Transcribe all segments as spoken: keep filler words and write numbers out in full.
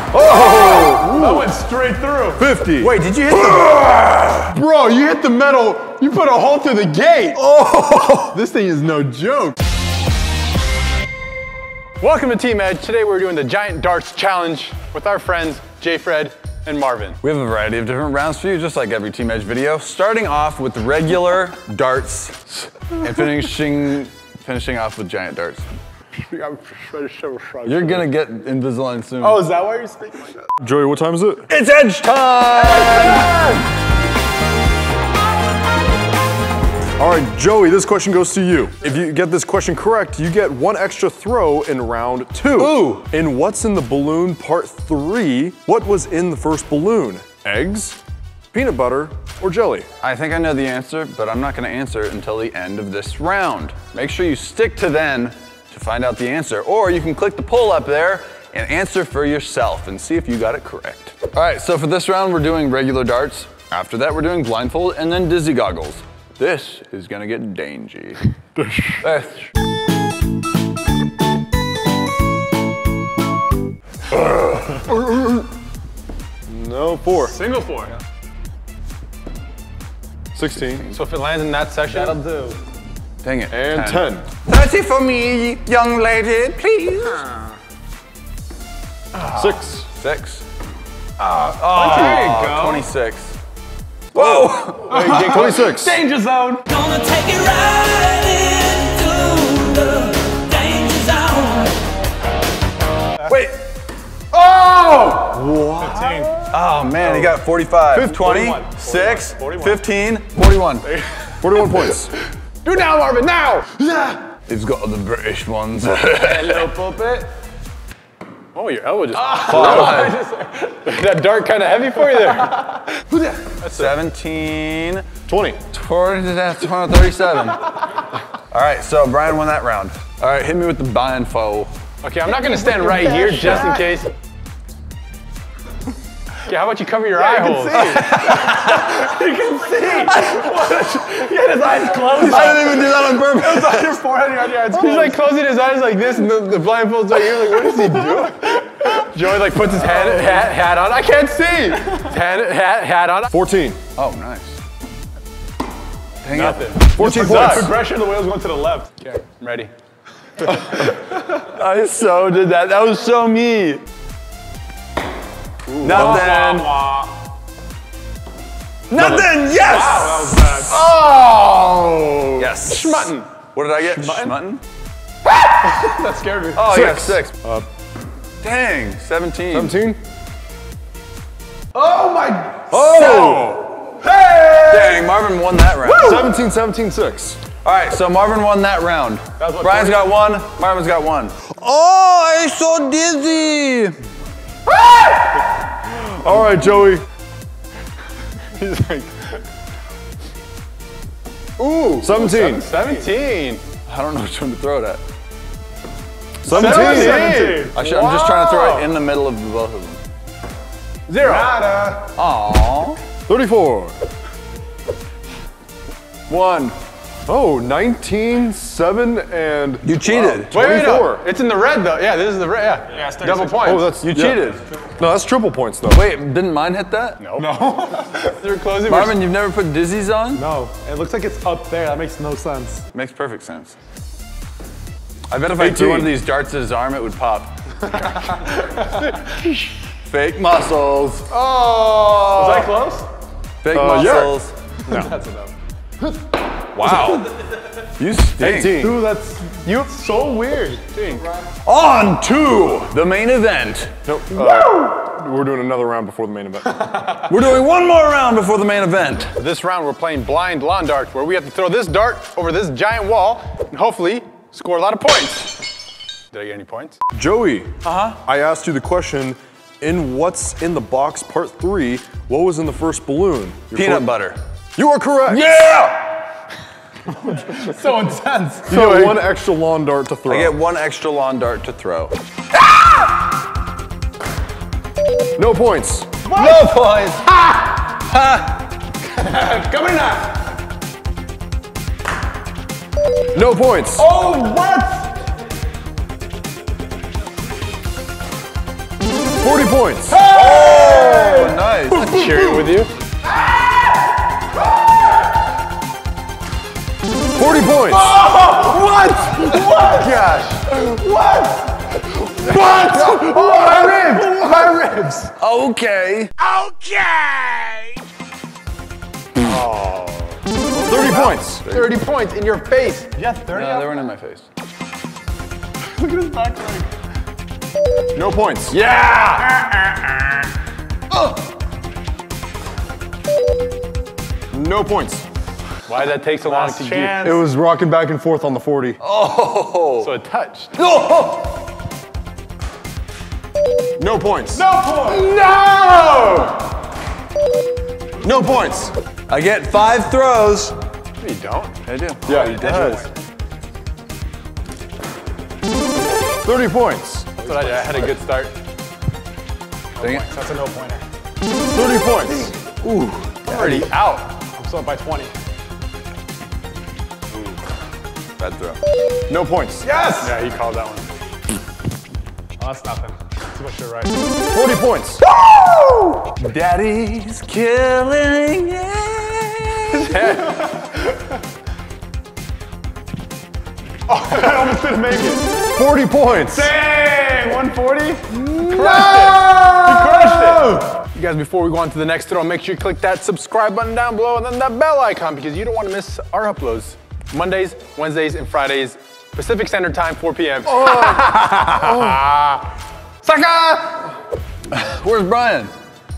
Oh! That went straight through. fifty. Wait, did you hit the... Bro, you hit the metal. You put a hole through the gate. Oh! This thing is no joke. Welcome to Team Edge. Today we're doing the Giant Darts Challenge with our friends J Fred and Marvin. We have a variety of different rounds for you, just like every Team Edge video. Starting off with regular darts and finishing finishing off with giant darts. You're gonna get Invisalign soon. Oh, is that why you're speaking like that? Joey, what time is it? It's Edge time! All right, Joey, this question goes to you. If you get this question correct, you get one extra throw in round two. Ooh. In What's in the Balloon Part three, what was in the first balloon? Eggs, peanut butter, or jelly? I think I know the answer, but I'm not gonna answer it until the end of this round. Make sure you stick to then to find out the answer, or you can click the poll up there and answer for yourself and see if you got it correct. All right, so for this round, we're doing regular darts. After that, we're doing blindfold and then dizzy goggles. This is gonna get dangy. No, four. Single four. sixteen. So if it lands in that section, that'll do. Dang it. And ten. thirty for me, young lady, please. Six. Six. Oh, there you go. twenty-six. Whoa! twenty-six. Danger zone. Gonna take it right into the danger zone. Wait. Oh! fifteen. Oh man, he got forty-five. twenty, forty-one. six, forty-one. fifteen, forty-one. forty-one points. Do it now, Marvin, now! He's got the British ones. Hello, puppet. Oh, your elbow just Five. That dart kind of heavy for you there. seventeen, twenty. twenty, thirty-seven. All right, so Brian won that round. All right, hit me with the blindfold. Okay, I'm not gonna stand right here just in case. Yeah, how about you cover your eye holes? You can see. He had his eyes closed. I didn't even do that on purpose. It was on your forehead, on your eyes. He's like closing his eyes like this, and the, the blindfold's right here. Like, what is he doing? Joey like puts his hat, hat, hat on. I can't see. His hat, hat, hat on. fourteen. Oh, nice. Dang Nothing. it. fourteen The points. progression of the wheels going to the left. Okay, I'm ready. I so did that. That was so me. Nothing. Nothing. Yes. Wow, that was bad. Oh. Yes. Schmutton. What did I get? Schmutton? Schmutton? That scared me. Oh, Six. you got six. Uh, Dang, seventeen. seventeen. Oh my. Oh! Hey! Dang, Marvin won that round. seventeen, seventeen, six. All right, so Marvin won that round. That was what, Brian's twenty? got one, Marvin's got one. Oh, I'm so dizzy. All right, Joey. He's like. Ooh. seventeen. seventeen. I don't know which one to throw it at. seventeen. seventeen. I should, I'm just trying to throw it in the middle of the both of them. Zero. Nada. Aww. thirty-four. One. Oh, nineteen, seven, and... You cheated. Wait, wait, no. twenty-four. It's in the red though. Yeah, this is the red. Yeah. Yeah, it's double points. Oh, that's... You yeah. cheated. No, that's triple points, though. Wait, didn't mine hit that? No. No. They're closing. Marvin, you've never put dizzies on? No, it looks like it's up there. That makes no sense. Makes perfect sense. I bet if I threw eighteen. one of these darts at his arm, it would pop. Fake muscles. Oh. Was that close? Fake Uh, yeah. muscles. That's enough. Wow. You stink. eighteen. Dude, that's You so weird. Dang. On to the main event. Nope. Uh, we're doing another round before the main event. We're doing one more round before the main event. This round we're playing blind lawn darts, where we have to throw this dart over this giant wall and hopefully score a lot of points. Did I get any points? Joey, uh-huh. I asked you the question, in What's in the Box Part three, what was in the first balloon? Your Peanut cor- butter. You are correct. Yeah! So intense. You get one extra lawn dart to throw. I get one extra lawn dart to throw. No points. No points. Coming up. No points. Oh, what? forty points. Oh, nice. Cheering with you. forty points. Oh, what? What? Gosh. What? What? Oh, my ribs. My ribs. Okay. thirty points. thirty points in your face. Yeah, thirty. No, they weren't in my face. Look at his back leg. No points. Yeah. No points. Why did that take so long Last to chance. It was rocking back and forth on the forty. Oh. get? So it touched. Oh. No points. No point. No. No points. I get five throws. No, you don't. I do. Yeah, he does. thirty points. That's what I did. I had a good start. Dang it. That's a no pointer. thirty points. I'm already out. I'm still up by twenty. Bad throw. No points. Yes. Yeah, he called that one. Oh, that's nothing. Too much to right. forty points. Daddy's killing it. I almost didn't make it. forty points. Dang, one forty? No! He crushed it. You guys, before we go on to the next throw, make sure you click that subscribe button down below and then that bell icon because you don't want to miss our uploads. Mondays, Wednesdays, and Fridays, Pacific Standard Time, four p m Oh. Oh. Sucker! Where's Brian?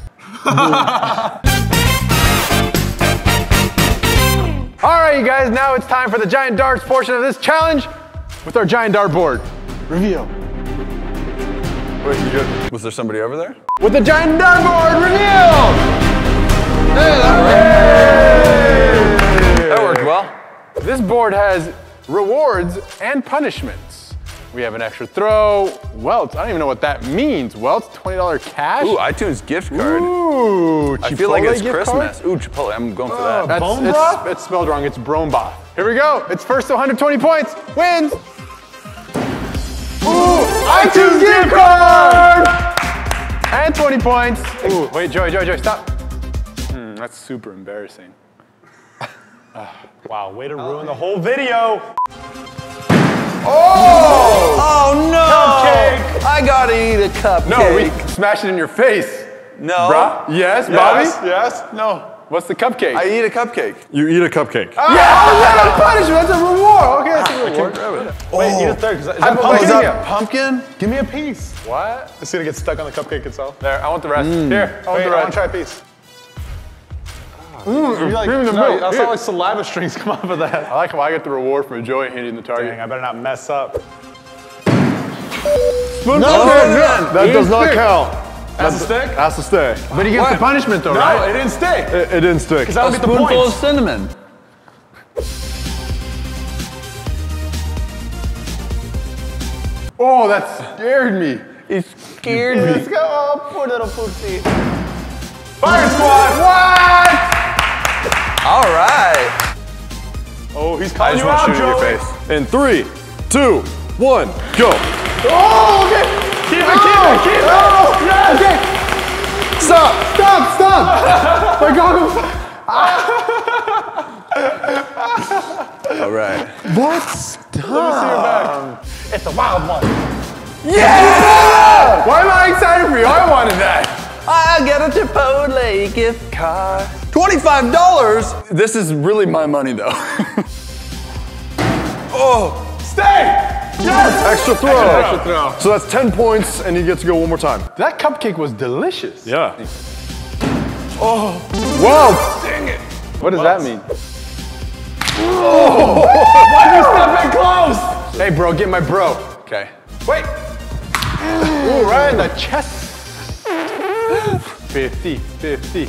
All right, you guys, now it's time for the giant darts portion of this challenge with our giant dart board. Reveal. Wait, you good? Was there somebody over there? With the giant dart board, reveal! Hey, that worked. That worked well. This board has rewards and punishments. We have an extra throw, welts. I don't even know what that means. Welts, twenty dollar cash. Ooh, iTunes gift card. Ooh, I feel like Chipotle it's gift Christmas. card? Ooh, Chipotle. I'm going for that. That's, Bone it's, broth? it's spelled wrong. It's Brombath. Here we go. It's first to one hundred twenty points. Wins. Ooh, iTunes gift card! And twenty points. Ooh, wait, Joey, Joey, Joey, stop. Hmm, that's super embarrassing. Wow, way to ruin the whole video. Oh no! Cupcake. I gotta eat a cupcake. No, we smashed it in your face. no. Bruh? Yes, Yes, Bobby? yes, no. What's the cupcake? I eat a cupcake. You eat a cupcake. yeah, oh, that's not a punishment. That's a reward. Okay, that's a reward. Grab it. Wait, eat a third. Is that, is I'm that oh, pumpkin? is that- Pumpkin? Give me a piece. What? It's gonna get stuck on the cupcake itself. There, I want the rest. Here, I want Wait, the I wanna rest. try a piece. Mm, you like, give me the no, milk. I saw Here. like saliva strings come off of that. I like how I get the reward from Joey hitting the target. Dang, I better not mess up. No, no, that does not Stick. count. That's a stick? Has to stay. But he gets What? the punishment though, No, right? it didn't stick. It, it didn't stick. Because I A don't get the spoonful of points. cinnamon. Oh, that scared me. It scared me. Let's go. Oh, poor little poopsie. Fire squad! What? All right. Oh, he's I calling just you want out, to shoot in your Joey. face. In three, two, one, go. Oh, okay. Keep it, keep it, keep it. Oh, yes. Okay. Stop. Stop, stop. My goggles. All right. What? It's a wild one. Yeah! Why am I excited for you? I wanted that. I get a Chipotle gift card. twenty-five dollars? This is really my money though. Oh, stay. Yes. Extra throw. Extra throw. So that's ten points, and you get to go one more time. That cupcake was delicious. Yeah. Whoa. Dang it. What does that mean? Why are you stepping close? Hey, bro, get my bro. Okay. Wait. Ooh, right in the chest. fifty, fifty.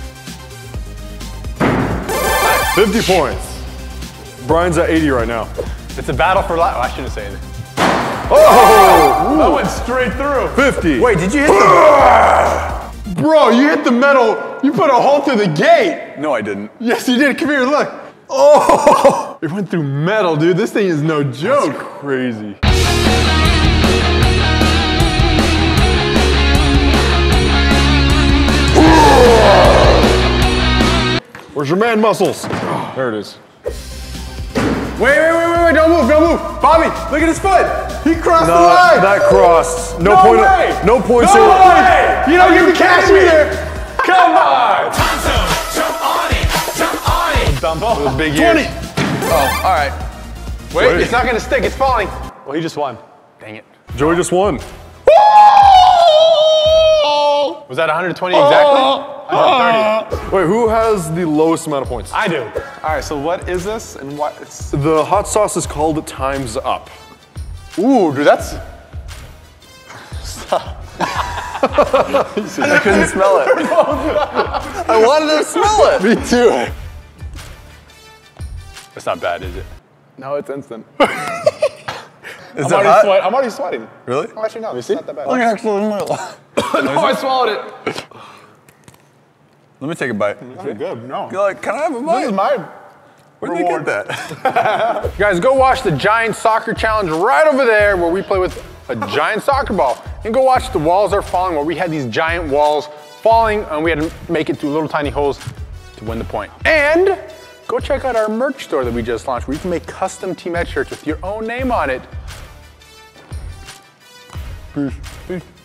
fifty points. Brian's at eighty right now. It's a battle for life. Oh, I shouldn't say anything. Oh! That went straight through. fifty. Wait, did you hit the... Bro, you hit the metal. You put a hole through the gate. No, I didn't. Yes, you did. Come here, look. Oh! It went through metal, dude. This thing is no joke. Crazy. Where's your man muscles? There it is. Wait, wait, wait, wait, wait, don't move, don't move. Bobby, look at his foot. He crossed the Not, line. that crossed. No, No point. way. No points. No are- way. You don't get the cash either. Come on. Jump on it, jump on it. Dump off. Big twenty. ears. Oh, all right. Wait, Wait. it's not gonna stick, it's falling. Well, he just won. Dang it. Joey just won. Was that one hundred twenty exactly? one hundred thirty. Wait, who has the lowest amount of points? I do. All right, so what is this and what is... The hot sauce is called Time's Up. Ooh, dude, that's... I couldn't smell it. I wanted to smell it. Me too. That's not bad, is it? No, it's instant. Is I'm, it already hot? sweat, I'm already sweating. Really? Oh, actually, no, it's see? not that bad. Look, actually, no, I swallowed it. let me take a bite. Very good, no. You're like, can I have a This bite? is my Where did you reward. get that? Guys, go watch the Giant Soccer Challenge right over there where we play with a giant soccer ball. And go watch The Walls Are Falling where we had these giant walls falling and we had to make it through little tiny holes to win the point. And go check out our merch store that we just launched where you can make custom Team Ed shirts with your own name on it. Peace. Peace.